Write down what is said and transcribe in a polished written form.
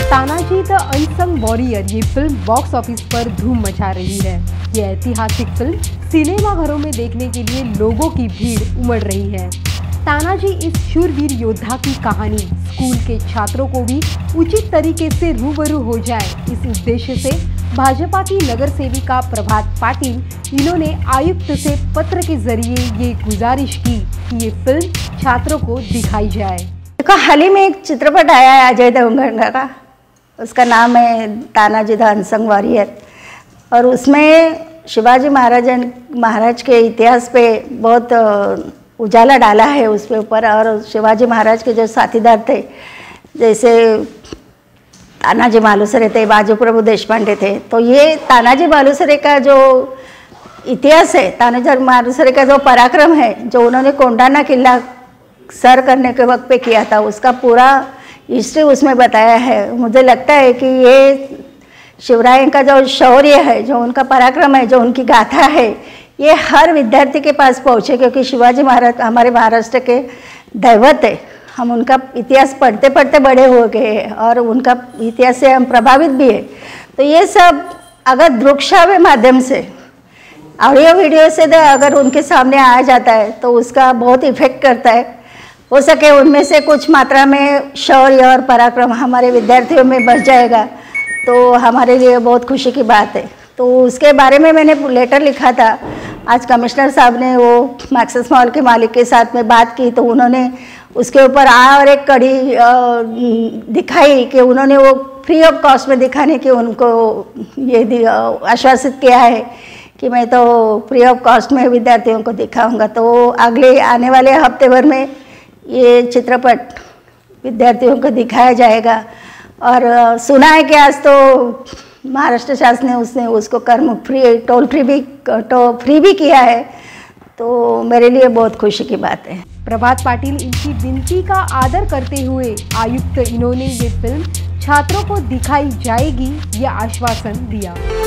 Tanaji the unsung warrior ये फिल्म box office पर धूम मचा रही है। ये ऐतिहासिक फिल्म सिनेमा घरों में देखने के लिए लोगों की भीड़ उमड़ रही है। तानाजी इस शूरवीर योद्धा की कहानी स्कूल के छात्रों को भी उचित तरीके से रूबरू हो जाए, इस उद्देश्य से भाजपा की नगर सेविका प्रभात पाटिल इन्होंने आयुक्त से पत्र के जरिए ये गुजारिश की कि ये फिल्म छात्रों को दिखाई जाए। देखो, हाल ही में एक चित्रपट आया है अजय देवगन का, उसका नाम है तानाजी द अनसंग वॉरियर, और उसमें शिवाजी महाराज के इतिहास पे बहुत उजाला डाला है उसके ऊपर। और शिवाजी महाराज के जो साथीदार थे, जैसे तानाजी मालुसरे थे, बाजू प्रभु देशपांडे थे, तो ये तानाजी मालुसरे का जो इतिहास है, तानाजी मालुसरे का जो पराक्रम है, जो उन्होंने कोंडाना किला सर करने के वक्त पे किया था, उसका पूरा हिस्ट्री उसमें बताया है। मुझे लगता है कि ये शिवराय का जो शौर्य है, जो उनका पराक्रम है, जो उनकी गाथा है, ये हर विद्यार्थी के पास पहुँचे, क्योंकि शिवाजी महाराज हमारे महाराष्ट्र के दैवत है। हम उनका इतिहास पढ़ते पढ़ते बड़े हो गए हैं और उनका इतिहास से हम प्रभावित भी है। तो ये सब अगर दृश्य माध्यम से, ऑडियो वीडियो से अगर उनके सामने आ जाता है तो उसका बहुत इफेक्ट करता है। हो सके उनमें से कुछ मात्रा में शौर्य और पराक्रम हमारे विद्यार्थियों में बढ़ जाएगा, तो हमारे लिए बहुत खुशी की बात है। तो उसके बारे में मैंने लेटर लिखा था। आज कमिश्नर साहब ने वो मैक्सिस मॉल के मालिक के साथ में बात की, तो उन्होंने उसके ऊपर और एक कड़ी दिखाई कि उन्होंने वो फ्री ऑफ कॉस्ट में दिखाने की उनको ये आश्वासित किया है कि मैं तो फ्री ऑफ कॉस्ट में विद्यार्थियों को दिखाऊंगा। तो अगले आने वाले हफ्ते भर में ये चित्रपट विद्यार्थियों को दिखाया जाएगा। और सुना है कि आज तो महाराष्ट्र शासन ने उसने उसको कर्म फ्री, टोल फ्री भी किया है, तो मेरे लिए बहुत खुशी की बात है। प्रभात पाटिल इनकी विनती का आदर करते हुए आयुक्त इन्होंने ये फिल्म छात्रों को दिखाई जाएगी, ये आश्वासन दिया।